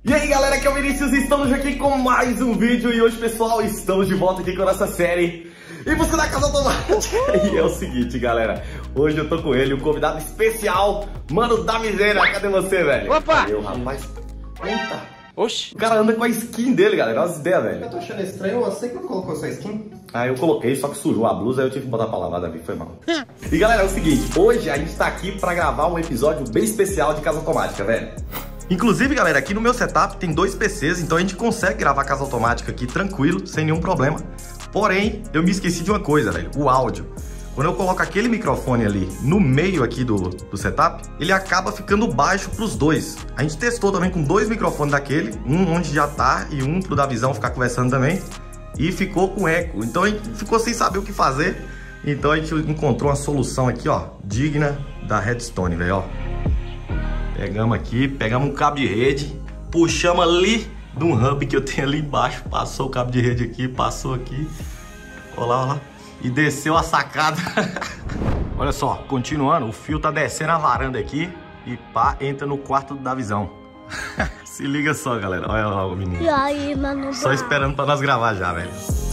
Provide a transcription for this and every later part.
E aí galera, aqui é o Vinícius e estamos aqui com mais um vídeo. E hoje, pessoal, estamos de volta aqui com a nossa série Em Busca da Casa Automática. E é o seguinte, galera, hoje eu tô com ele, um convidado especial, Mano da Miséria. Cadê você, velho? Opa! Valeu, rapaz. Eita. Oxi. O cara anda com a skin dele, galera, olha as ideias, velho. Eu tô achando estranho, você que não colocou sua skin? Ah, eu coloquei, só que sujou a blusa, aí eu tive que botar pra lavar, Davi, foi mal. E galera, é o seguinte, hoje a gente tá aqui pra gravar um episódio bem especial de Casa Automática, velho. Inclusive, galera, aqui no meu setup tem dois PCs, então a gente consegue gravar Casa Automática aqui tranquilo, sem nenhum problema. Porém, eu me esqueci de uma coisa, velho, o áudio. Quando eu coloco aquele microfone ali no meio aqui do setup, ele acaba ficando baixo pros dois. A gente testou também com dois microfones daquele, um onde já tá e um pro Davizão ficar conversando também. E ficou com eco, então a gente ficou sem saber o que fazer. Então a gente encontrou uma solução aqui, ó, digna da Redstone, velho, ó. Pegamos aqui, pegamos um cabo de rede, puxamos ali de um hub que eu tenho ali embaixo, passou o cabo de rede aqui, passou aqui, olha lá, olha lá, e desceu a sacada. Olha só, continuando, o fio tá descendo a varanda aqui e pá, entra no quarto da Davizão. Se liga só, galera, olha lá o menino. E aí, mano? Só esperando pra nós gravar já, velho.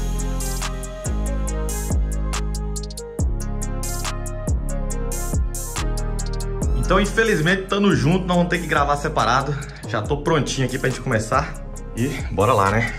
Então, infelizmente, estando junto, nós vamos ter que gravar separado. Já tô prontinho aqui pra gente começar. E bora lá, né?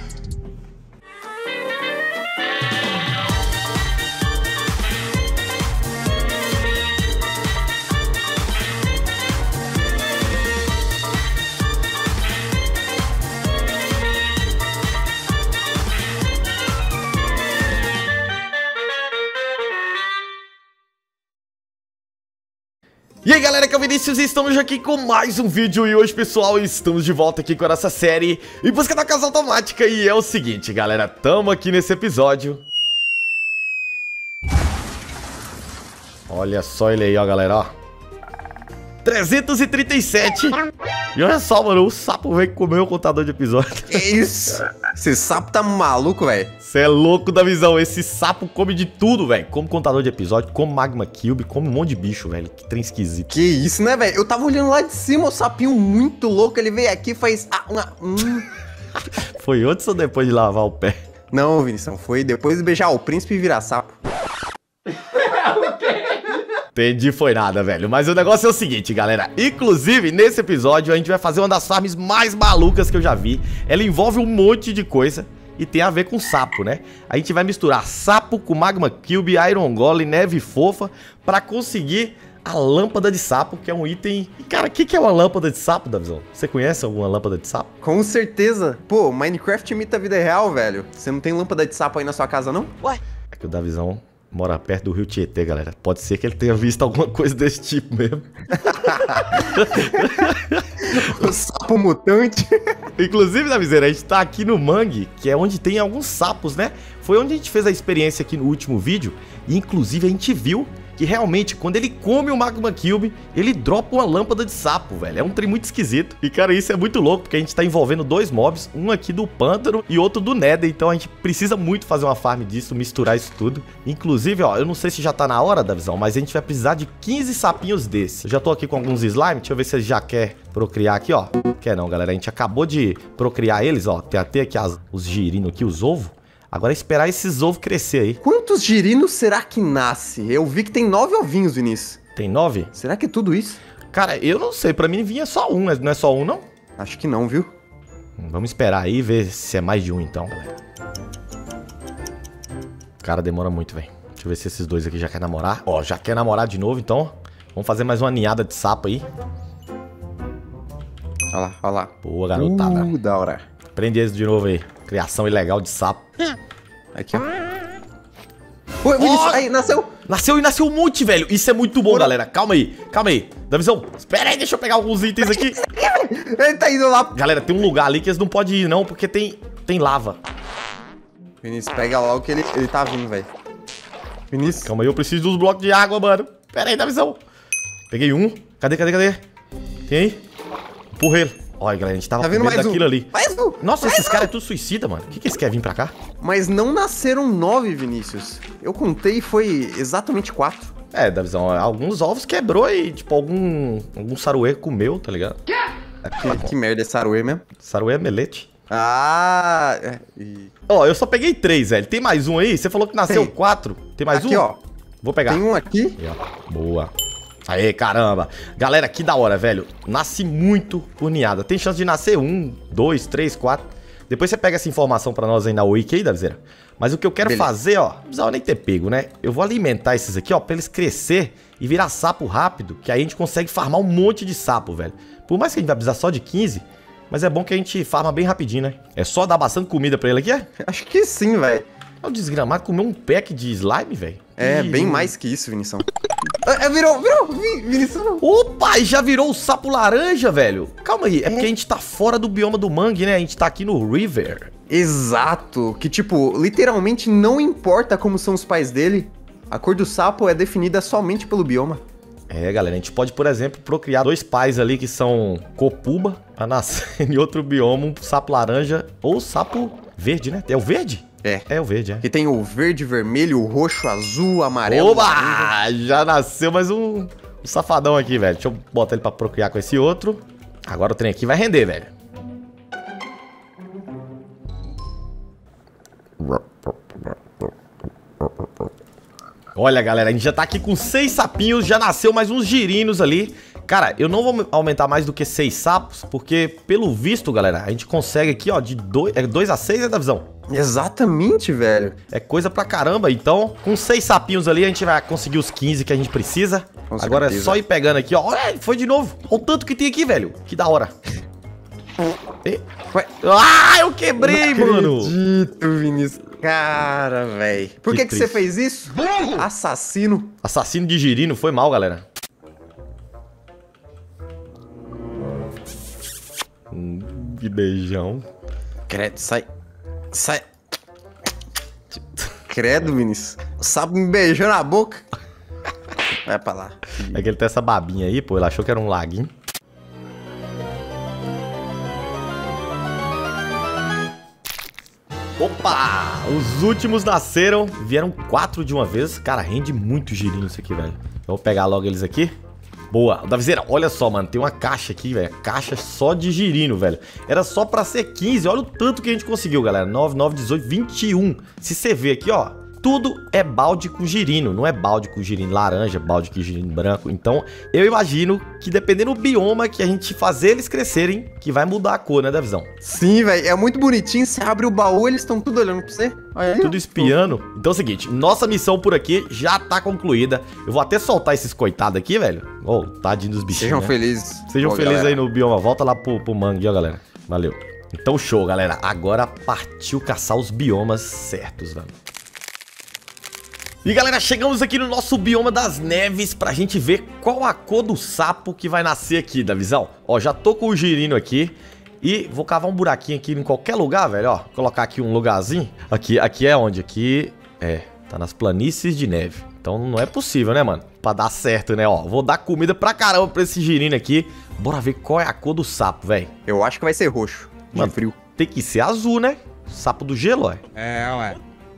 E aí galera, aqui é o Vinícius e estamos aqui com mais um vídeo. E hoje, pessoal, estamos de volta aqui com a nossa série Em Busca da Casa Automática. E é o seguinte, galera, tamo aqui nesse episódio. Olha só ele aí, ó, galera, ó, 337. E olha só, mano, o sapo veio comer o contador de episódio. Que isso? Esse sapo tá maluco, velho? Você é louco, Davizão. Esse sapo come de tudo, velho. Come contador de episódio, come magma cube, come um monte de bicho, velho. Que trem esquisito. Que isso, né, velho? Eu tava olhando lá de cima, o sapinho muito louco, ele veio aqui e faz... Foi antes ou depois de lavar o pé? Não, Vinição, foi depois de beijar o príncipe e virar sapo. Entendi, foi nada, velho. Mas o negócio é o seguinte, galera. Inclusive, nesse episódio, a gente vai fazer uma das farms mais malucas que eu já vi. Ela envolve um monte de coisa e tem a ver com sapo, né? A gente vai misturar sapo com magma cube, iron golem, neve fofa pra conseguir a lâmpada de sapo, que é um item... E, cara, o que é uma lâmpada de sapo, Davizão? Você conhece alguma lâmpada de sapo? Com certeza. Pô, Minecraft imita a vida real, velho. Você não tem lâmpada de sapo aí na sua casa, não? Ué? É que o Davizão mora perto do Rio Tietê, galera. Pode ser que ele tenha visto alguma coisa desse tipo mesmo. O sapo mutante. Inclusive, Davizeira, a gente tá aqui no Mangue, que é onde tem alguns sapos, né? Foi onde a gente fez a experiência aqui no último vídeo. E inclusive a gente viu que realmente, quando ele come o Magma Cube, ele dropa uma lâmpada de sapo, velho. É um trem muito esquisito. E, cara, isso é muito louco, porque a gente tá envolvendo dois mobs, um aqui do pântano e outro do Nether. Então a gente precisa muito fazer uma farm disso, misturar isso tudo. Inclusive, ó, eu não sei se já tá na hora, Davizão, mas a gente vai precisar de 15 sapinhos desses. Eu já tô aqui com alguns slime, deixa eu ver se ele já quer procriar aqui, ó. Quer não, galera, a gente acabou de procriar eles, ó. Tem até aqui os girinos aqui, os ovos. Agora é esperar esses ovos crescer aí. Quantos girinos será que nasce? Eu vi que tem 9 ovinhos, Vinícius. Tem 9? Será que é tudo isso? Cara, eu não sei. Pra mim vinha só um. Não é só um, não? Acho que não, viu? Vamos esperar aí e ver se é mais de um, então, galera. Cara, demora muito, velho. Deixa eu ver se esses dois aqui já querem namorar. Ó, já quer namorar de novo, então. Vamos fazer mais uma ninhada de sapo aí. Olha lá, olha lá. Boa, garotada. Da hora. Prende eles de novo aí. Criação ilegal de sapo. Aqui, ó. Oi, Vinícius, aí, nasceu. Nasceu um monte, velho. Isso é muito bom, galera. Calma aí, calma aí. Davizão, espera aí, deixa eu pegar alguns itens aqui. Ele tá indo lá. Galera, tem um lugar ali que eles não podem ir, não, porque tem lava. Vinícius, pega lá o que ele tá vindo, velho. Vinícius. Calma aí, eu preciso dos blocos de água, mano. Pera aí, Davizão. Peguei um. Cadê? Tem aí? Empurrei ele. Olha, galera, a gente tava tá vendo com medo mais daquilo ali. Mais um. Nossa, mais esses caras é tudo suicida, mano. O que eles querem vir pra cá? Mas não nasceram 9, Vinícius. Eu contei e foi exatamente 4. É, Davizão, alguns ovos quebrou e, tipo, algum saruê comeu, tá ligado? Que merda é saruê mesmo? Saruê é melete. Ah, Ó, eu só peguei 3, velho. Tem mais um aí? Você falou que nasceu Tem. 4. Tem mais aqui, um? ó. Vou pegar. Tem um aqui. Aí, ó. Boa. Aê, caramba. Galera, que da hora, velho. Nasce muito por ninhada. Tem chance de nascer 1, 2, 3, 4. Depois você pega essa informação pra nós aí na Wiki aí, Davizeira. Mas o que eu quero fazer, ó, não precisava nem ter pego, né? Eu vou alimentar esses aqui, ó, pra eles crescer e virar sapo rápido, que aí a gente consegue farmar um monte de sapo, velho. Por mais que a gente vai precisar só de 15, mas é bom que a gente farma bem rapidinho, né? É só dar bastante comida pra ele aqui, é? Acho que sim, velho. É o desgramado comeu um pack de slime, velho. É, bem mais que isso, Vinição. Virou, Vinição. Opa, e já virou o sapo laranja, velho. Calma aí, é porque a gente tá fora do bioma do mangue, né? A gente tá aqui no River. Exato. Que, tipo, literalmente não importa como são os pais dele, a cor do sapo é definida somente pelo bioma. É, galera, a gente pode, por exemplo, procriar 2 pais ali que são copuba pra nascer em outro bioma, um sapo laranja ou sapo verde, né? É o verde? É o verde, é. Que tem o verde, vermelho, o roxo, azul, amarelo. Oba! Já nasceu mais um safadão aqui, velho. Deixa eu botar ele pra procriar com esse outro. Agora o trem aqui vai render, velho. Olha, galera, a gente já tá aqui com 6 sapinhos, já nasceu mais uns girinos ali. Cara, eu não vou aumentar mais do que 6 sapos, porque, pelo visto, galera, a gente consegue aqui, ó, de 2 a 6, né, Davizão? Exatamente, velho. É coisa pra caramba, então, com 6 sapinhos ali, a gente vai conseguir os 15 que a gente precisa. Agora é só ir pegando aqui, ó. Olha, foi de novo. Olha o tanto que tem aqui, velho. Que da hora. Ué? Ah, eu quebrei, mano. Não acredito, Vinícius. Cara, velho. Por que você fez isso? Assassino. Assassino de girino, foi mal, galera. Que beijão. Credo, sai. Sai. Credo, Vinícius. O sapo me beijou na boca. Vai pra lá. É que ele tem essa babinha aí, pô. Ele achou que era um laguinho. Opa! Os últimos nasceram. Vieram 4 de uma vez. Cara, rende muito girinho isso aqui, velho. Eu vou pegar logo eles aqui. Boa. Davizeira, olha só, mano. Tem uma caixa aqui, velho. Caixa só de girino, velho. Era só pra ser 15. Olha o tanto que a gente conseguiu, galera. 9, 9, 18, 21. Se você ver aqui, ó. Tudo é balde com girino. Não é balde com girino laranja, balde com girino branco. Então, eu imagino que dependendo do bioma que a gente fazer eles crescerem, que vai mudar a cor, né, Davizão? Sim, velho. É muito bonitinho. Você abre o baú, eles estão tudo olhando pra você. Olha aí. Tudo espiando. Então é o seguinte, nossa missão por aqui já tá concluída. Eu vou até soltar esses coitados aqui, velho. Ô, tadinho dos bichinhos, Sejam né? felizes. Sejam Boa, felizes galera. aí no bioma. Volta lá pro mangue, ó, galera. Valeu. Então show, galera. Agora partiu caçar os biomas certos, velho. E galera, chegamos aqui no nosso bioma das neves pra gente ver qual a cor do sapo que vai nascer aqui, Davizão. Ó, já tô com o girino aqui e vou cavar um buraquinho aqui em qualquer lugar, velho, ó. Colocar aqui um lugarzinho. Aqui é onde? Aqui tá nas planícies de neve. Então não é possível, né, mano? Pra dar certo, né, ó. Vou dar comida pra caramba pra esse girino aqui. Bora ver qual é a cor do sapo, velho. Eu acho que vai ser roxo. Mano, De frio. tem que ser azul, né? Sapo do gelo, ó. Ué.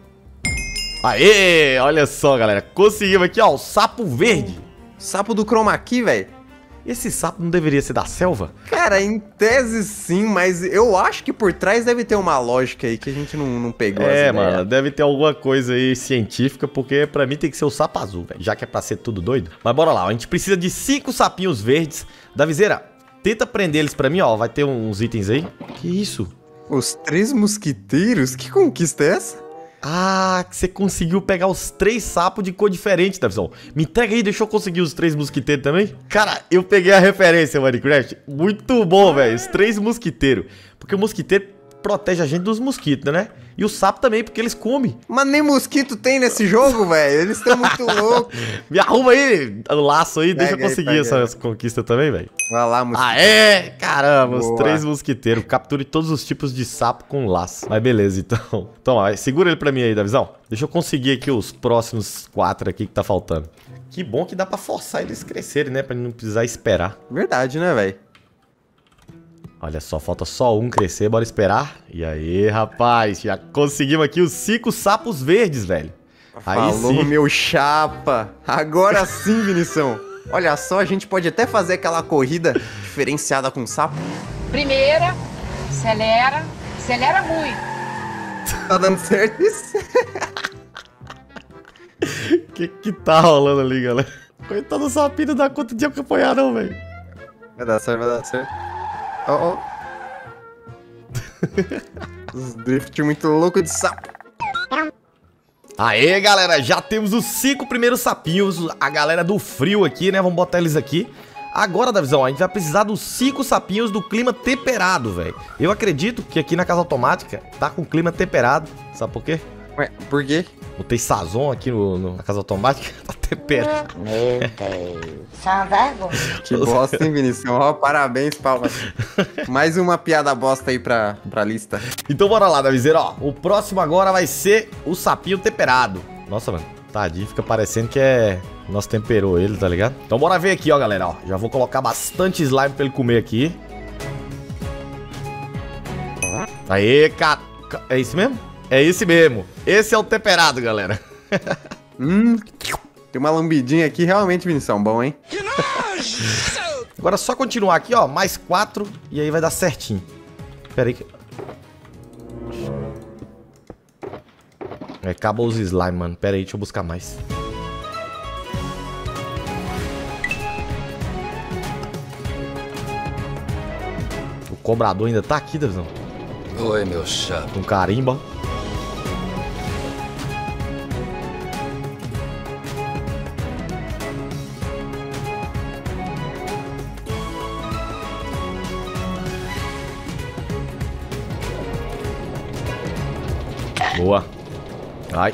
Aê, olha só, galera. Conseguimos aqui, ó, o sapo verde. Sapo do chroma key, velho. Esse sapo não deveria ser da selva? Cara, em tese sim, mas eu acho que por trás deve ter uma lógica aí que a gente não pegou as ideias. Mano, deve ter alguma coisa aí científica, porque pra mim tem que ser o sapo azul, velho. Já que é pra ser tudo doido. Mas bora lá, ó, a gente precisa de 5 sapinhos verdes. Davizeira, tenta prender eles pra mim, ó. Vai ter uns itens aí. Que isso? Os 3 mosquiteiros? Que conquista é essa? Ah, que você conseguiu pegar os 3 sapos de cor diferente, Davizão. Me entrega aí, deixa eu conseguir os 3 mosquiteiros também. Cara, eu peguei a referência, Minecraft. Muito bom, velho. Os 3 mosquiteiros. Porque o mosquiteiro protege a gente dos mosquitos, né? E o sapo também, porque eles comem. Mas nem mosquito tem nesse jogo, velho. Eles estão muito loucos. Me arruma aí o laço aí, deixa eu Pega aí, conseguir pega essas conquistas também, velho. Vai lá, mosquito. Aê! Caramba, os Boa. 3 mosquiteiros. Capture todos os tipos de sapo com laço. Mas beleza, então. Então, ó, segura ele pra mim aí, Davizão. Deixa eu conseguir aqui os próximos 4 aqui que tá faltando. Que bom que dá pra forçar eles crescerem, né? Pra não precisar esperar. Verdade, né, velho? Olha só, falta só um crescer, bora esperar. E aí, rapaz, já conseguimos aqui os 5 sapos verdes, velho. Aí Falou, sim. meu chapa. Agora sim, Vinição. Olha só, a gente pode até fazer aquela corrida diferenciada com sapo. Primeira, acelera, acelera muito. Tá dando certo isso? Que tá rolando ali, galera? Coitado do sapinho, não dá conta de acompanhar não, velho. Vai dar certo, vai dar certo. Ó, ó. Os drift muito louco de sapo. Aê, galera, já temos os 5 primeiros sapinhos, a galera do frio aqui, né? Vamos botar eles aqui. Agora, Davizão, a gente vai precisar dos 5 sapinhos do clima temperado, velho. Eu acredito que aqui na casa automática tá com clima temperado. Sabe por quê? Ué, por quê? Botei sazon aqui na casa automática, tá temperado. Meu Deus. Só vergonha. Que bosta, hein, Vinícius? Ó, parabéns, Palma. Mais uma piada bosta aí pra lista. Então bora lá, Davizeiro, ó. O próximo agora vai ser o sapinho temperado. Nossa, mano, tadinho, fica parecendo que é... Nós temperou ele, tá ligado? Então bora ver aqui, ó, galera, ó. Já vou colocar bastante slime pra ele comer aqui. Aê, cara. É isso mesmo? É esse mesmo. Esse é o temperado, galera. Tem uma lambidinha aqui, realmente, Vinição, bom, hein? Agora é só continuar aqui, ó. Mais 4 e aí vai dar certinho. Pera aí que... acabou os slime, mano. Pera aí, deixa eu buscar mais. O cobrador ainda tá aqui, Davizão. Oi, meu chato. Com carimba. Boa. Ai.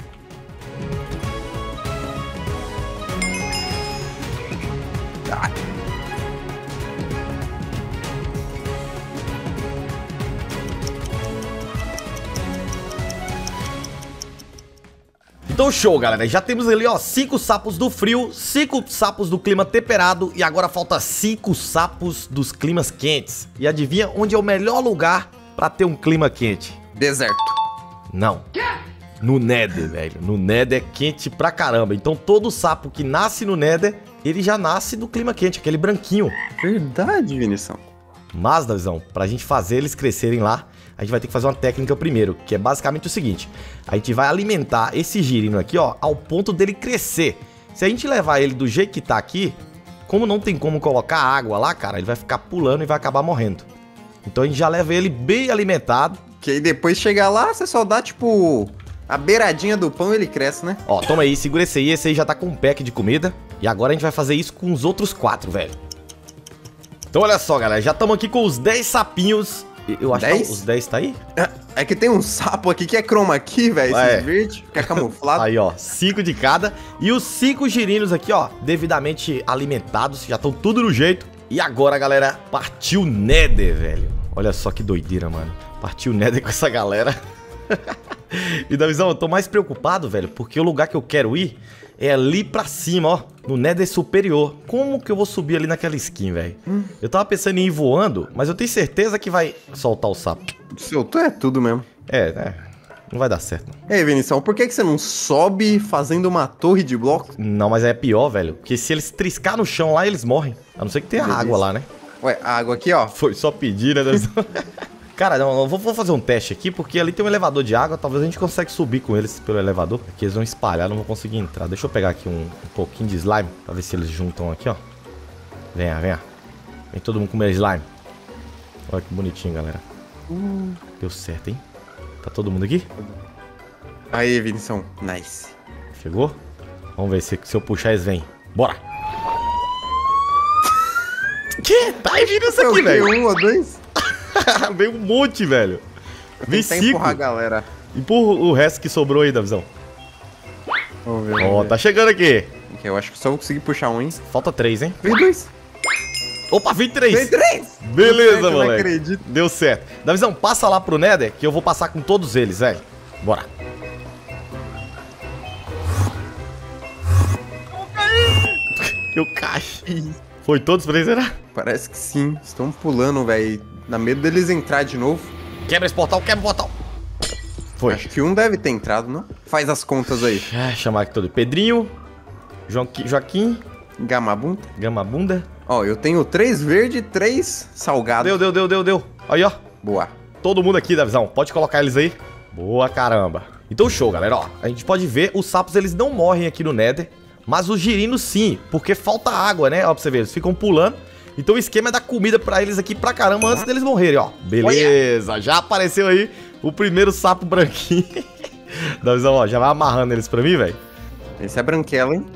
Então show, galera, já temos ali, ó, 5 sapos do frio, 5 sapos do clima temperado e agora falta 5 sapos dos climas quentes. E adivinha onde é o melhor lugar pra ter um clima quente? Deserto. Não. No Nether, velho. No Nether é quente pra caramba. Então todo sapo que nasce no Nether, ele já nasce do clima quente, aquele branquinho. Verdade, Vinição. Mas, Davizão, pra gente fazer eles crescerem lá, a gente vai ter que fazer uma técnica primeiro, que é basicamente o seguinte. A gente vai alimentar esse girino aqui, ó, ao ponto dele crescer. Se a gente levar ele do jeito que tá aqui, como não tem como colocar água lá, cara, ele vai ficar pulando e vai acabar morrendo. Então a gente já leva ele bem alimentado. Que aí depois chegar lá, você só dá, tipo, a beiradinha do pão e ele cresce, né? Ó, toma aí, segura esse aí já tá com um pack de comida. E agora a gente vai fazer isso com os outros 4, velho. Então olha só, galera, já estamos aqui com os 10 sapinhos. Eu acho 10? que os 10 tá aí? É que tem um sapo aqui que é chroma key, velho, esses verde, fica camuflado. Aí, ó, 5 de cada. E os 5 girinos aqui, ó, devidamente alimentados, já estão tudo no jeito. E agora, galera, partiu Nether, velho. Olha só que doideira, mano. Partiu Nether com essa galera. E, Davizão, eu tô mais preocupado, velho, porque o lugar que eu quero ir é ali pra cima, ó, no Nether superior. Como que eu vou subir ali naquela skin, velho? Eu tava pensando em ir voando, mas eu tenho certeza que vai soltar o sapo. Soltou é tudo mesmo. Não vai dar certo. Ei, Vinição, por que você não sobe fazendo uma torre de bloco? Não, mas é pior, velho, porque se eles triscar no chão lá, eles morrem. A não ser que tenha água lá, né? Ué, a água aqui, ó. Foi só pedir, né, Davizão? Cara, não, eu vou fazer um teste aqui, porque ali tem um elevador de água, talvez a gente consiga subir com eles pelo elevador. Aqui eles vão espalhar, não vou conseguir entrar. Deixa eu pegar aqui um pouquinho de slime, pra ver se eles juntam aqui, ó. Venha, venha. Vem todo mundo comer slime. Olha que bonitinho, galera. Deu certo, hein? Tá todo mundo aqui? Aí, Vinição, nice. Chegou? Vamos ver se eu puxar eles vêm. Bora! Que? Tá aí vindo isso aqui, velho. Um ou dois? Veio um monte, velho. Vem 5. Empurrar a galera. Empurra o resto que sobrou aí, Davizão. Vamos ver. Ó, tá chegando aqui. Eu acho que só vou conseguir puxar um, hein? Falta 3, hein? Veio 2. Opa, vem 3. Veio 3. Beleza, moleque. moleque. Não acredito. Deu certo. Davizão, passa lá pro Nether que eu vou passar com todos eles, velho. Bora. Eu caí. Foi todos pra eles, será? Parece que sim. Estão pulando, velho. Dá medo deles entrar de novo. Quebra esse portal, quebra o portal. Foi. Acho que um deve ter entrado, não? Faz as contas aí. Chamar aqui todo. Pedrinho, Joaquim Gamabunda. Gamabunda. Ó, eu tenho 3 verde e 3 salgado. Deu. Aí, ó. Boa. Todo mundo aqui, Davizão. Pode colocar eles aí. Boa, caramba. Então, show, galera. Ó, a gente pode ver, os sapos, eles não morrem aqui no Nether. Mas os girinos, sim. Porque falta água, né? Ó, pra você ver. Eles ficam pulando. Então, o esquema é dar comida pra eles aqui pra caramba antes deles morrerem, ó. Beleza. Já apareceu aí o primeiro sapo branquinho. Davizão, ó. Já vai amarrando eles pra mim, velho. Esse é branquelo, hein?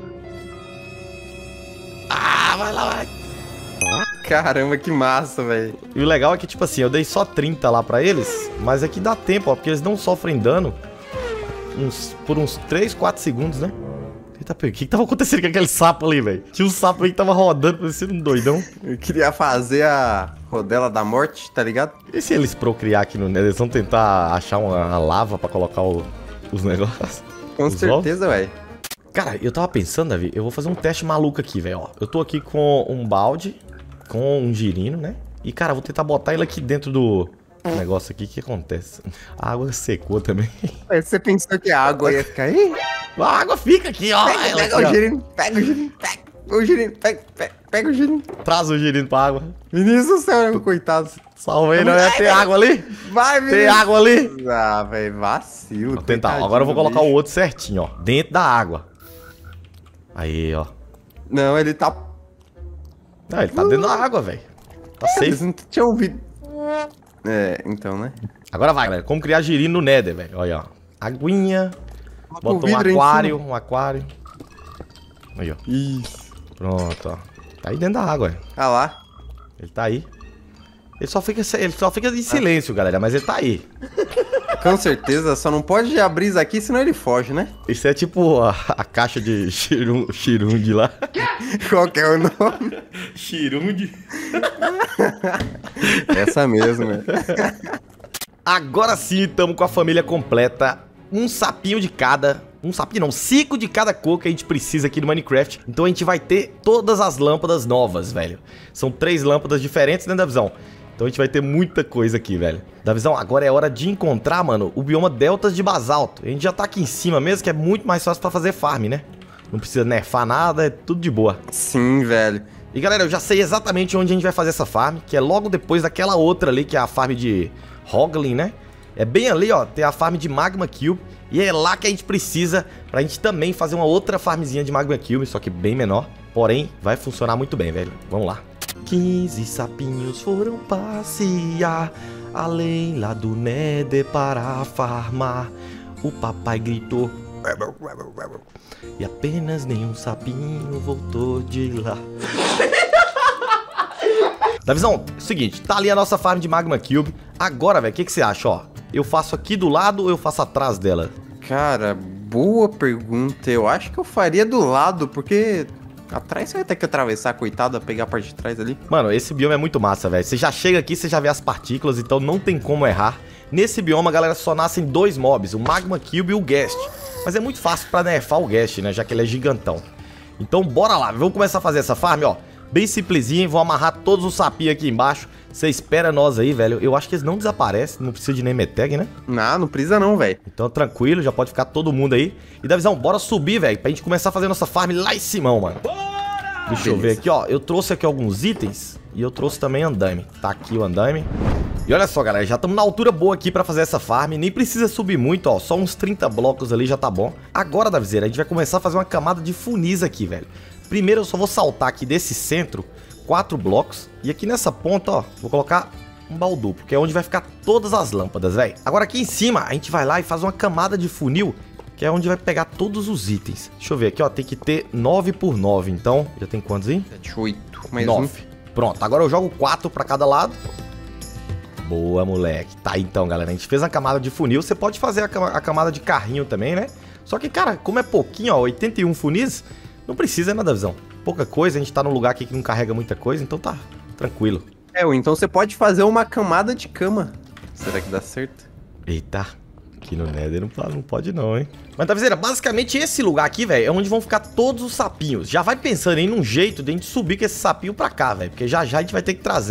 Ah, vai lá, vai. Caramba, que massa, velho. E o legal é que, tipo assim, eu dei só 30 lá pra eles, mas aqui dá tempo, ó, porque eles não sofrem dano por uns 3, 4 segundos, né? Eita, o que tava acontecendo com aquele sapo ali, velho? Tinha um sapo aí que tava rodando, parecendo um doidão. Eu queria fazer a rodela da morte, tá ligado? E se eles procriar aqui no Nether, eles vão tentar achar uma lava pra colocar os negócios? Com certeza, velho. Cara, eu tava pensando, Davi, eu vou fazer um teste maluco aqui, velho, ó. Eu tô aqui com um balde, com um girino, né? E, cara, vou tentar botar ele aqui dentro do negócio aqui. O que acontece? A água secou também. Você pensou que a água ia ficar aí? A água fica aqui, ó. Pega o girino, pega o girino, pega o girino, pega o girino. Traz o girino pra água. Vinícius do céu, meu coitado. Salva aí, não é? Tem água ali? Vai, Vinícius. Tem água ali? Ah, velho, vacilo. Vou tentar. Agora eu vou colocar o outro certinho, ó. Dentro da água. Aí, ó. Não, ele tá... Não, ele tá dentro da água, velho. Tá safe. Eles não tinham ouvido. É, então, né? Agora vai, galera. Como criar girino no Nether, velho. Olha, ó. Aguinha. Bota um aquário, Aí, ó. Isso. Pronto, ó. Tá aí dentro da água, velho. Ah lá. Ele tá aí. Ele só fica em silêncio, galera, mas ele tá aí. Com certeza, só não pode abrir isso aqui, senão ele foge, né? Isso é tipo a caixa de Chirundi lá. Qual que é o nome? Chirundi. Essa mesmo, né? Agora sim, estamos com a família completa. Um sapinho de cada... Um sapinho não, 5 de cada cor que a gente precisa aqui no Minecraft. Então a gente vai ter todas as lâmpadas novas, velho. São 3 lâmpadas diferentes, né, Davizão? Então a gente vai ter muita coisa aqui, velho. Davizão, agora é hora de encontrar, mano, o bioma deltas de basalto. A gente já tá aqui em cima mesmo, que é muito mais fácil pra fazer farm, né? Não precisa nerfar nada, é tudo de boa. Sim, velho. E galera, eu já sei exatamente onde a gente vai fazer essa farm, que é logo depois daquela outra ali, que é a farm de Hoglin, né? É bem ali, ó, tem a farm de Magma Cube. E é lá que a gente precisa pra gente também fazer uma outra farmzinha de Magma Cube, só que bem menor. Porém, vai funcionar muito bem, velho. Vamos lá. 15 sapinhos foram passear além lá do Nether para farmar. O papai gritou e apenas nenhum sapinho voltou de lá. Davizão, seguinte, tá ali a nossa farm de Magma Cube. Agora, velho, o que você acha, ó? Eu faço aqui do lado ou eu faço atrás dela? Cara, boa pergunta. Eu acho que eu faria do lado, porque atrás você vai ter que atravessar, coitado, pegar a parte de trás ali. Mano, esse bioma é muito massa, velho. Você já chega aqui, você já vê as partículas, então não tem como errar. Nesse bioma, galera, só nascem 2 mobs, o Magma Cube e o Ghast. Mas é muito fácil pra nerfar o Ghast, né, já que ele é gigantão. Então bora lá, vamos começar a fazer essa farm, ó. Bem simplesinho, vou amarrar todos os sapinhos aqui embaixo. Você espera nós aí, velho. Eu acho que eles não desaparecem, não precisa de name tag, né? Não precisa não, velho. Então tranquilo, já pode ficar todo mundo aí. E Davizão, bora subir, velho, pra gente começar a fazer nossa farm lá em cima, mano. Bora! Deixa eu ver aqui, ó. Eu trouxe aqui alguns itens e eu trouxe também andaime. Tá aqui o andaime. E olha só, galera, já estamos na altura boa aqui pra fazer essa farm. Nem precisa subir muito, ó. Só uns 30 blocos ali já tá bom. Agora, Davizeira, a gente vai começar a fazer uma camada de funis aqui, velho. Primeiro eu só vou saltar aqui desse centro 4 blocos. E aqui nessa ponta, ó, vou colocar um baú duplo, que é onde vai ficar todas as lâmpadas, velho. Agora aqui em cima, a gente vai lá e faz uma camada de funil, que é onde vai pegar todos os itens. Deixa eu ver aqui, ó, tem que ter 9 por 9. Então, já tem quantos aí? 7, 8, mais 9. um. Pronto, agora eu jogo 4 pra cada lado. Boa, moleque. Tá, então, galera, a gente fez a camada de funil. Você pode fazer a camada de carrinho também, né? Só que, cara, como é pouquinho, ó, 81 funis, não precisa, né, Davizão? Pouca coisa, a gente tá num lugar aqui que não carrega muita coisa, então tá tranquilo. É, ou então você pode fazer uma camada de cama. Será que dá certo? Eita, aqui no Nether não pode não, hein? Mas, Davizeira, basicamente esse lugar aqui, velho, é onde vão ficar todos os sapinhos. Já vai pensando em um jeito de a gente subir com esse sapinho pra cá, velho, porque já já a gente vai ter que trazer.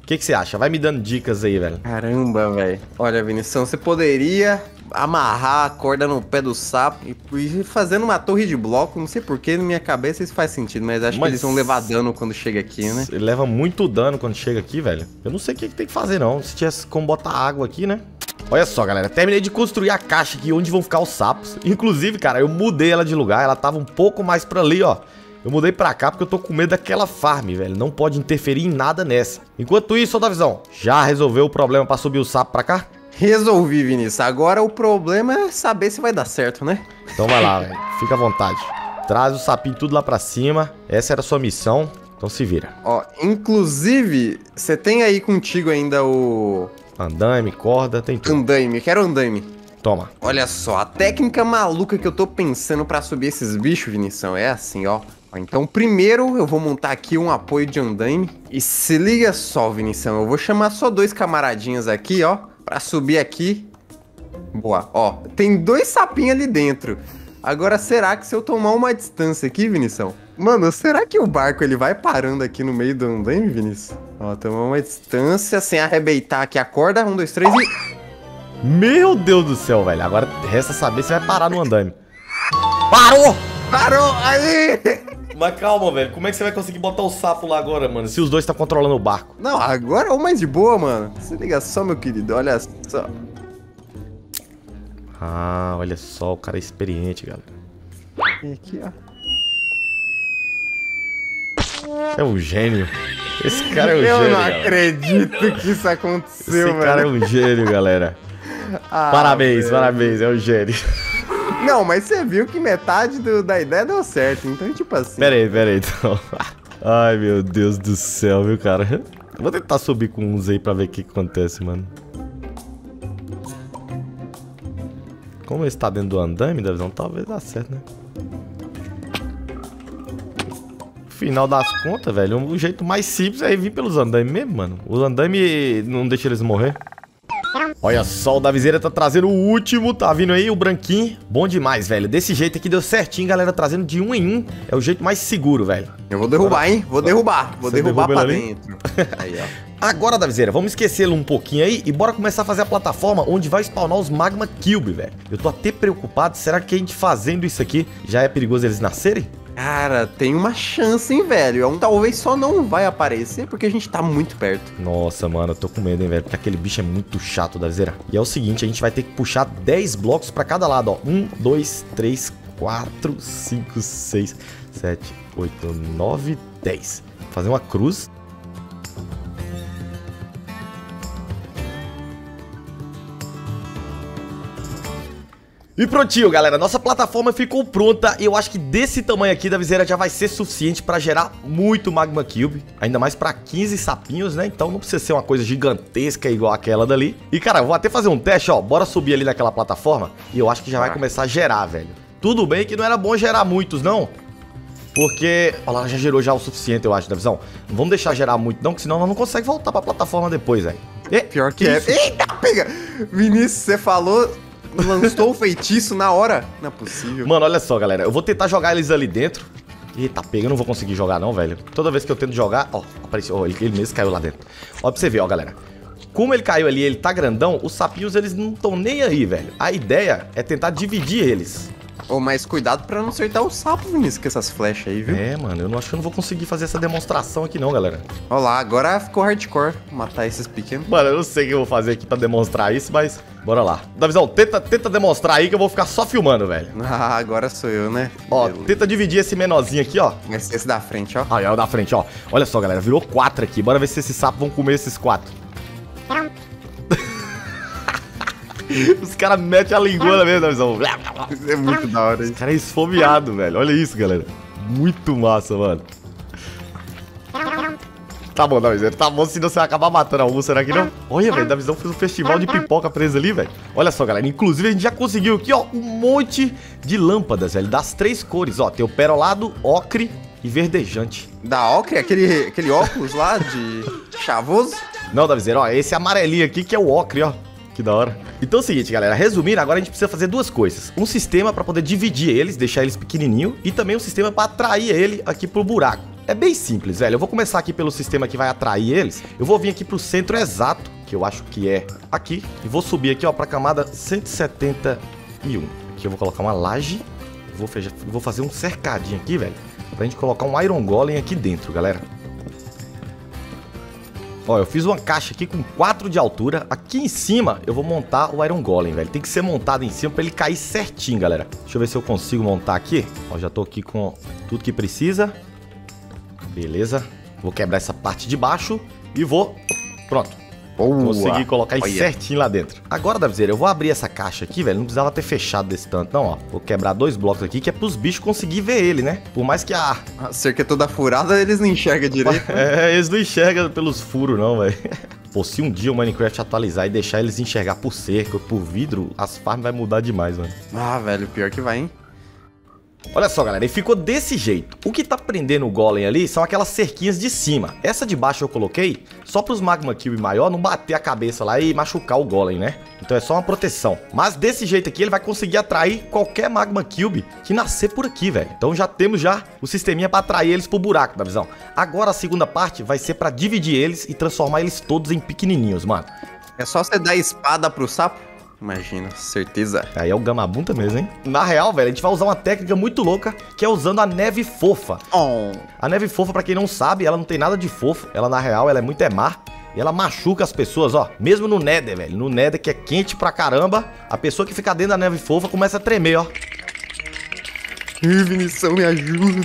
O que você acha? Vai me dando dicas aí, velho. Caramba, velho. Olha, Vinição, você poderia amarrar a corda no pé do sapo e ir fazendo uma torre de bloco. Não sei porquê, na minha cabeça isso faz sentido, mas acho que eles vão levar dano quando chega aqui, né? Ele leva muito dano quando chega aqui, velho. Eu não sei o que tem que fazer, não. Se tivesse como botar água aqui, né? Olha só, galera. Terminei de construir a caixa aqui onde vão ficar os sapos. Inclusive, cara, eu mudei ela de lugar. Ela tava um pouco mais pra ali, ó. Eu mudei pra cá porque eu tô com medo daquela farm, velho. Não pode interferir em nada nessa. Enquanto isso, ô Davizão, já resolveu o problema pra subir o sapo pra cá? Resolvi, Vinícius. Agora o problema é saber se vai dar certo, né? Então vai lá, velho. Fica à vontade. Traz o sapinho tudo lá pra cima. Essa era a sua missão. Então se vira. Ó, inclusive, você tem aí contigo ainda o... Andaime, corda, tem tudo. Andaime, quero andaime. Toma. Olha só, a técnica maluca que eu tô pensando pra subir esses bichos, Vinição, é assim, ó. Então, primeiro, eu vou montar aqui um apoio de andaime. E se liga só, Vinição, eu vou chamar só 2 camaradinhos aqui, ó, pra subir aqui. Boa, ó, tem 2 sapinhos ali dentro. Agora, será que se eu tomar uma distância aqui, Vinição? Mano, será que o barco ele vai parando aqui no meio do andaime, Vinícius? Ó, tomar uma distância sem arrebentar aqui a corda. 1, 2, 3 e... Meu Deus do céu, velho. Agora resta saber se vai parar no andaime. Parou! Parou! Aí! Mas calma, velho. Como é que você vai conseguir botar o sapo lá agora, mano? Se os dois estão controlando o barco. Não, agora é o mais de boa, mano. Se liga só, meu querido. Olha só. Ah, olha só. O cara é experiente, galera. E aqui, ó. É um gênio. Esse cara é um Eu gênio, não galera. acredito que isso aconteceu, Esse cara é um gênio, galera. Parabéns, velho. parabéns. É um gênio. Não, mas você viu que metade da ideia deu certo. Então, tipo assim... Pera aí, então. Ai, meu Deus do céu, viu, cara? Vou tentar subir com uns aí pra ver o que acontece, mano. Como ele está dentro do andaime, Davizão, talvez dá certo, né? Final das contas, velho, o jeito mais simples é vir pelos andaimes mesmo, mano. Os andaimes não deixam eles morrer. Olha só, o Davizeira tá trazendo o último, tá vindo aí o branquinho. Bom demais, velho. Desse jeito aqui deu certinho, galera, trazendo de 1 em 1. É o jeito mais seguro, velho. Eu vou derrubar, hein? Vou derrubar. Vou Você derrubar derruba pra ele ali? dentro. Aí, ó. Agora, Davizeira, vamos esquecê-lo um pouquinho aí e bora começar a fazer a plataforma onde vai spawnar os Magma Cube, velho. Eu tô até preocupado, será que a gente fazendo isso aqui já é perigoso eles nascerem? Cara, tem uma chance, hein, velho. Talvez só não vai aparecer porque a gente tá muito perto. Nossa, mano, eu tô com medo, hein, velho, porque aquele bicho é muito chato, Davizeira. E é o seguinte, a gente vai ter que puxar 10 blocos pra cada lado, ó. 1, 2, 3, 4, 5, 6, 7, 8, 9, 10. Fazer uma cruz. E prontinho, galera, nossa plataforma ficou pronta e eu acho que desse tamanho aqui da viseira já vai ser suficiente pra gerar muito Magma Cube, ainda mais pra 15 sapinhos, né? Então não precisa ser uma coisa gigantesca igual aquela dali. E cara, eu vou até fazer um teste, ó, bora subir ali naquela plataforma e eu acho que já vai começar a gerar, velho. Tudo bem que não era bom gerar muitos, não, porque, olha lá, já gerou já o suficiente, eu acho, da visão. Não vamos deixar gerar muito não, que senão nós não conseguimos voltar pra plataforma depois, velho. Pior que é. Eita, pega! Vinícius, você falou... Lançou o feitiço na hora? Não é possível. Mano, olha só, galera. Eu vou tentar jogar eles ali dentro. Eita, pega. Eu não vou conseguir jogar não, velho. Toda vez que eu tento jogar... Ó, apareceu. Ó, ele mesmo caiu lá dentro. Ó, pra você ver, ó, galera. Como ele caiu ali, ele tá grandão. Os sapinhos, eles não estão nem aí, velho. A ideia é tentar dividir eles. Ô, mas cuidado pra não acertar o sapo, Vinícius, com essas flechas aí, viu? É, mano. Eu não acho que eu não vou conseguir fazer essa demonstração aqui não, galera. Ó lá, agora ficou hardcore. Matar esses pequenos. Mano, eu não sei o que eu vou fazer aqui pra demonstrar isso, mas... Bora lá. Davizão, tenta demonstrar aí que eu vou ficar só filmando, velho. Ah, agora sou eu, né? Ó, tenta dividir esse menorzinho aqui, ó. Esse da frente, ó. Aí, ó, o da frente, ó. Olha só, galera, virou 4 aqui. Bora ver se esses sapos vão comer esses 4. Os caras metem a linguana mesmo, Davizão. É muito da hora, hein? Esse cara é esfomeado, velho. Olha isso, galera. Muito massa, mano. Tá bom, Davizão. Tá bom, senão você vai acabar matando algum, será que não? Olha, velho, Davizão fez um festival de pipoca presa ali, velho. Olha só, galera. Inclusive, a gente já conseguiu aqui, ó, um monte de lâmpadas, velho, das 3 cores, ó. Tem o perolado, ocre e verdejante. Da ocre? Aquele óculos lá de chavoso? Não, Davizeira, ó, esse amarelinho aqui que é o ocre, ó. Que da hora. Então é o seguinte, galera, resumindo, agora a gente precisa fazer 2 coisas. Um sistema pra poder dividir eles, deixar eles pequenininho, e também um sistema pra atrair ele aqui pro buraco. É bem simples, velho. Eu vou começar aqui pelo sistema que vai atrair eles. Eu vou vir aqui pro centro exato, que eu acho que é aqui. E vou subir aqui, ó, pra camada 171. Aqui eu vou colocar uma laje. Vou fazer um cercadinho aqui, velho, pra gente colocar um Iron Golem aqui dentro, galera. Ó, eu fiz uma caixa aqui com 4 de altura. Aqui em cima eu vou montar o Iron Golem, velho. Tem que ser montado em cima pra ele cair certinho, galera. Deixa eu ver se eu consigo montar aqui. Ó, já tô aqui com tudo que precisa. Beleza. Vou quebrar essa parte de baixo e vou... Pronto. Consegui colocar ele certinho lá dentro. Agora, Davizeira, eu vou abrir essa caixa aqui, velho. Não precisava ter fechado desse tanto, não, ó. Vou quebrar 2 blocos aqui, que é pros bichos conseguir ver ele, né? Por mais que a cerca é toda furada, eles não enxergam direito. Né? Eles não enxergam pelos furos, não, velho. Pô, se um dia o Minecraft atualizar e deixar eles enxergar por cerca, por vidro, as farms vai mudar demais, mano. Ah, velho, pior que vai, hein? Olha só, galera, ele ficou desse jeito. O que tá prendendo o Golem ali são aquelas cerquinhas de cima. Essa de baixo eu coloquei só pros Magma Cube maior não bater a cabeça lá e machucar o Golem, né? Então é só uma proteção. Mas desse jeito aqui ele vai conseguir atrair qualquer Magma Cube que nascer por aqui, velho. Então já temos o sisteminha pra atrair eles pro buraco da visão. Agora a segunda parte vai ser pra dividir eles e transformar eles todos em pequenininhos, mano. É só você dar espada pro sapo? Imagina, certeza. Aí é o Gamabunta mesmo, hein? Na real, velho, a gente vai usar uma técnica muito louca, que é usando a neve fofa. A neve fofa, pra quem não sabe, ela não tem nada de fofo. Ela, na real, ela é muito má. E ela machuca as pessoas, ó. Mesmo no Nether, velho. No Nether, que é quente pra caramba, a pessoa que fica dentro da neve fofa começa a tremer, ó. Vinição, me ajuda.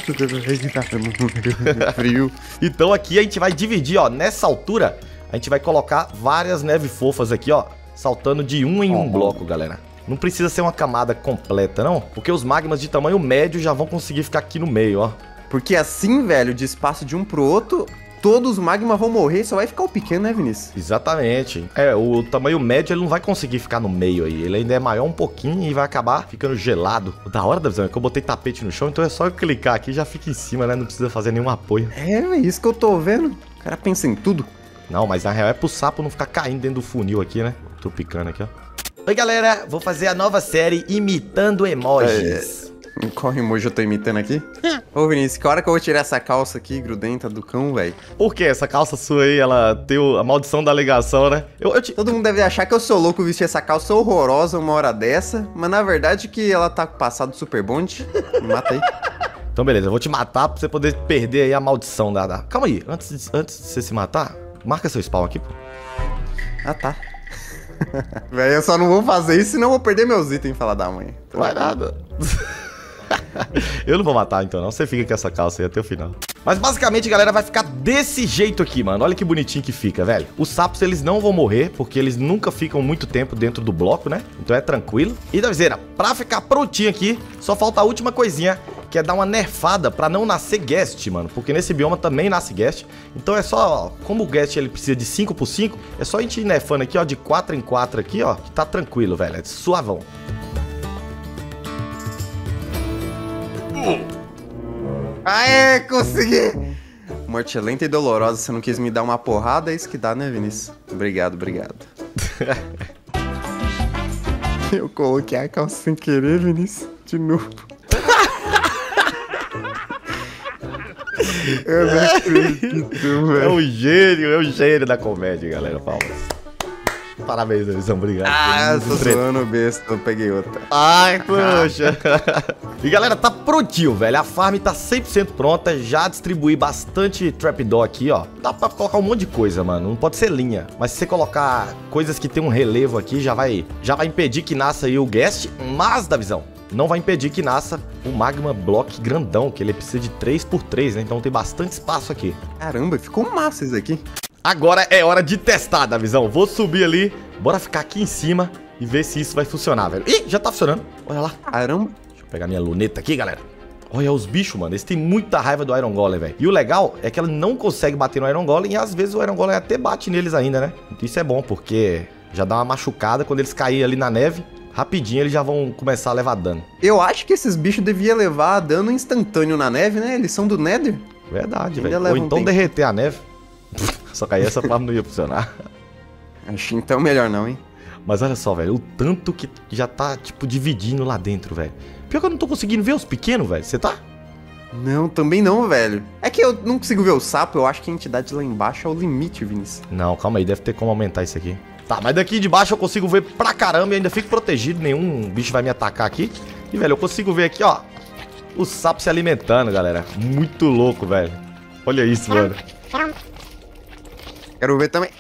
Frio. Então aqui a gente vai dividir, ó. Nessa altura, a gente vai colocar várias neves fofas aqui, ó. Saltando de um em um bloco, galera. Não precisa ser uma camada completa, não. Porque os magmas de tamanho médio já vão conseguir ficar aqui no meio, ó. Porque assim, velho, de espaço de um pro outro, todos os magmas vão morrer, só vai ficar o pequeno, né, Vinícius? Exatamente. É, o tamanho médio ele não vai conseguir ficar no meio aí. Ele ainda é maior um pouquinho e vai acabar ficando gelado. O da hora da visão é que eu botei tapete no chão, então é só eu clicar aqui e já fica em cima, né? Não precisa fazer nenhum apoio. É isso que eu tô vendo. O cara pensa em tudo. Não, mas na real é pro sapo não ficar caindo dentro do funil aqui, né? Tô picando aqui, ó. Oi, galera. Vou fazer a nova série imitando emojis. Qual emoji eu tô imitando aqui? Ô, Vinícius, que hora que eu vou tirar essa calça aqui, grudenta do cão, velho? Por que? Essa calça sua aí, ela tem a maldição da alegação, né? Todo mundo deve achar que eu sou louco vestir essa calça horrorosa uma hora dessa, mas na verdade que ela tá com passado super bonde. Me mata aí. Então, beleza. Eu vou te matar pra você poder perder aí a maldição da... Calma aí. Antes de você se matar, marca seu spawn aqui, pô. Ah, tá. Velho, eu só não vou fazer isso, senão eu vou perder meus itens, falar da mãe. Não vai nada. Eu não vou matar, então, não. Você fica com essa calça aí até o final. Mas, basicamente, galera, vai ficar desse jeito aqui, mano. Olha que bonitinho que fica, velho. Os sapos, eles não vão morrer, porque eles nunca ficam muito tempo dentro do bloco, né? Então é tranquilo. E, Davizeira, pra ficar prontinho aqui, só falta a última coisinha, que é dar uma nerfada pra não nascer guest, mano. Porque nesse bioma também nasce guest. Então é só, ó, como o guest ele precisa de 5x5, é só a gente ir nerfando aqui, ó, de 4 em 4 aqui, ó, que tá tranquilo, velho. É suavão. Aê, consegui! Morte lenta e dolorosa, você não quis me dar uma porrada, é isso que dá, né, Vinícius? Obrigado, obrigado. Eu coloquei a calça sem querer, Vinícius, de novo. Eu não acredito, velho. É o gênio da comédia, galera. Palmas. Parabéns, Elisão, obrigado. Ah, tô zoando besta, eu peguei outra. Ai, poxa. E galera, tá prontinho, velho. A farm tá 100% pronta. Já distribuí bastante trapdoor aqui, ó. Dá pra colocar um monte de coisa, mano. Não pode ser linha. Mas se você colocar coisas que tem um relevo aqui, já vai impedir que nasça aí o guest. Mas, da visão, não vai impedir que nasça o Magma Block grandão, que ele precisa de 3x3, né? Então tem bastante espaço aqui. Caramba, ficou massa isso aqui. Agora é hora de testar, da visão. Vou subir ali, bora ficar aqui em cima e ver se isso vai funcionar, velho. Ih, já tá funcionando. Olha lá. Caramba. Deixa eu pegar minha luneta aqui, galera. Olha os bichos, mano. Eles têm muita raiva do Iron Golem, velho. E o legal é que ela não consegue bater no Iron Golem e às vezes o Iron Golem até bate neles ainda, né? Então isso é bom, porque já dá uma machucada quando eles caírem ali na neve. Rapidinho eles já vão começar a levar dano. Eu acho que esses bichos deviam levar dano instantâneo na neve, né? Eles são do Nether. Verdade, velho. Ou então derreter a neve. Só que aí essa forma não ia funcionar. Acho então melhor não, hein? Mas olha só, velho. O tanto que já tá, tipo, dividindo lá dentro, velho. Pior que eu não tô conseguindo ver os pequenos, velho. Você tá? Não, também não, velho. É que eu não consigo ver o sapo, eu acho que a entidade lá embaixo é o limite, Vinícius. Não, calma aí, deve ter como aumentar isso aqui. Tá, mas daqui de baixo eu consigo ver pra caramba e ainda fico protegido, nenhum bicho vai me atacar aqui. E, velho, eu consigo ver aqui, ó, o sapo se alimentando, galera. Muito louco, velho. Olha isso, mano. Quero ver também.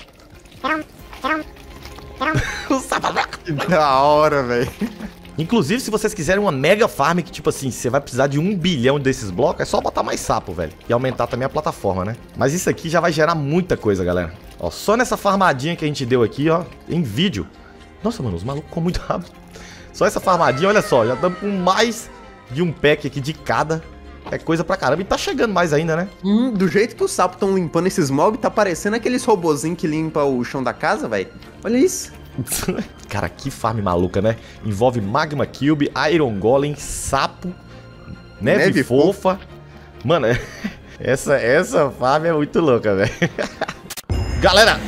O sapo... Que da hora, velho. Inclusive, se vocês quiserem uma mega farm que, tipo assim, você vai precisar de 1 bilhão desses blocos, é só botar mais sapo, velho. E aumentar também a plataforma, né? Mas isso aqui já vai gerar muita coisa, galera. Ó, só nessa farmadinha que a gente deu aqui, ó, em vídeo. Nossa, mano, os malucos comem muito rápido. Só essa farmadinha, olha só, já estamos com mais de um pack aqui de cada. É coisa pra caramba. E tá chegando mais ainda, né? Do jeito que os sapos estão limpando esses mobs, tá parecendo aqueles robozinhos que limpa o chão da casa, velho. Olha isso. Cara, que farm maluca, né? Envolve Magma Cube, Iron Golem, sapo, neve fofa. Mano, essa farm é muito louca, velho. Galera!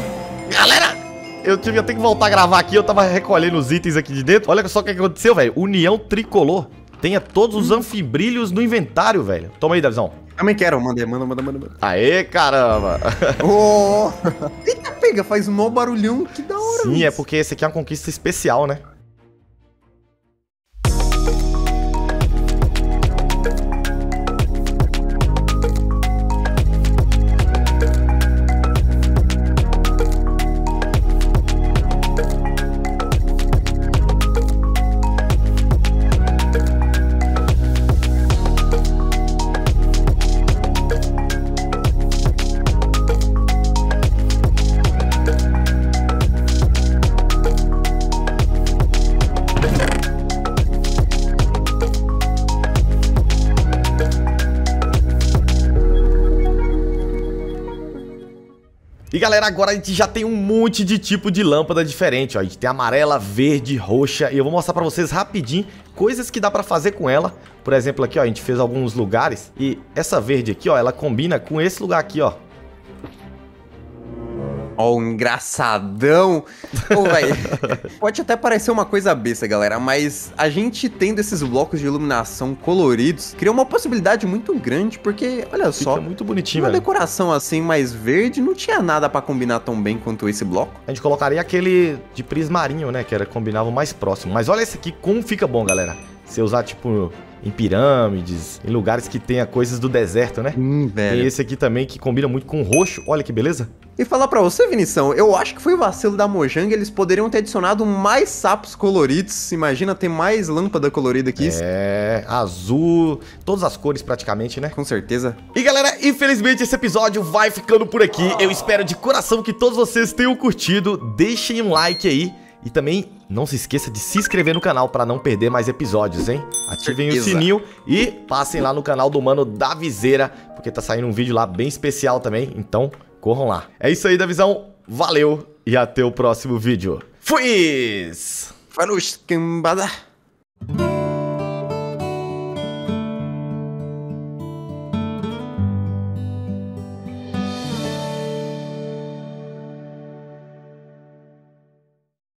Eu tenho que voltar a gravar aqui, eu tava recolhendo os itens aqui de dentro. Olha só o que aconteceu, velho. União Tricolor. Tenha todos os anfibrilhos no inventário, velho. Toma aí, Davizão. Também quero, manda. Aê, caramba. Oh. Eita, pega, faz um mó barulhão, que da hora. Sim, isso. é porque esse aqui é uma conquista especial, né? E galera, agora a gente já tem um monte de tipo de lâmpada diferente, ó. A gente tem amarela, verde, roxa. E eu vou mostrar pra vocês rapidinho coisas que dá pra fazer com ela. Por exemplo, aqui, ó, a gente fez alguns lugares. E essa verde aqui, ó, ela combina com esse lugar aqui, ó. Ó, um engraçadão. Pô, velho, pode até parecer uma coisa besta, galera, mas a gente tendo esses blocos de iluminação coloridos, cria uma possibilidade muito grande, porque, olha só, fica muito bonitinho, uma velho. decoração assim mais verde não tinha nada pra combinar tão bem quanto esse bloco. A gente colocaria aquele de prismarinho, né, que era combinava o mais próximo. Mas olha esse aqui, como fica bom, galera. Você usar, tipo, em pirâmides, em lugares que tenha coisas do deserto, né? Velho. Tem esse aqui também que combina muito com o roxo. Olha que beleza. E falar pra você, Vinição, eu acho que foi vacilo da Mojang, eles poderiam ter adicionado mais sapos coloridos. Imagina ter mais lâmpada colorida aqui. É, azul, todas as cores praticamente, né? Com certeza. E galera, infelizmente esse episódio vai ficando por aqui. Eu espero de coração que todos vocês tenham curtido. Deixem um like aí. E também não se esqueça de se inscrever no canal para não perder mais episódios, hein? Ativem o sininho e passem lá no canal do Mano Davizeira, porque tá saindo um vídeo lá bem especial também, então corram lá. É isso aí, Davizão. Valeu e até o próximo vídeo. Fui! Falou, escambada.